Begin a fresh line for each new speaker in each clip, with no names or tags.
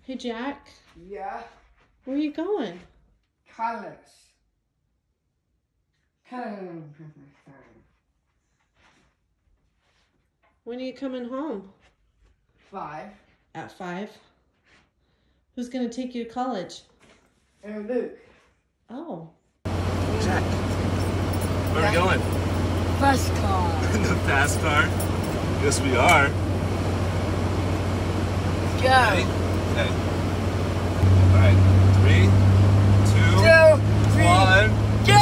Hey, Jack.
Yeah.
Where are you going?
College.
When are you coming home?
5.
At 5? Who's going to take you to college?
And Luke.
Oh.
Jack, where are we going?
Fast car.
In the fast car? Yes, we are.
Go.
Ready? Okay. All right. 3, 2,
2, 3,
1.
go!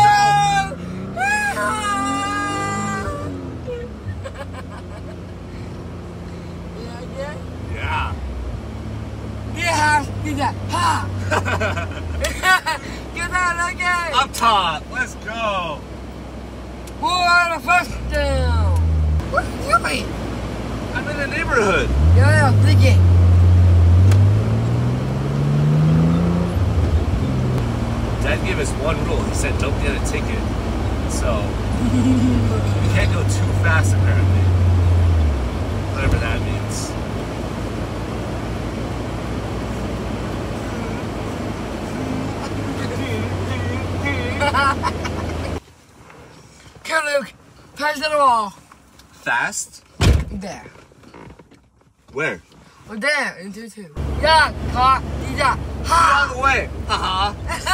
Yeah.
Yeah, ha! Get out again!
Up top. Let's go.
Who are the first down? What are you doing?
I'm in the neighborhood.
Yeah, big.
Dad gave us one rule. He said don't get a ticket. So we can't go too fast apparently. Whatever that means.
Come, Luke. Pass it all.
Fast?
There.
Where?
Or there, into 2. Yeah, car, yeah, ha!
Wrong way. Haha.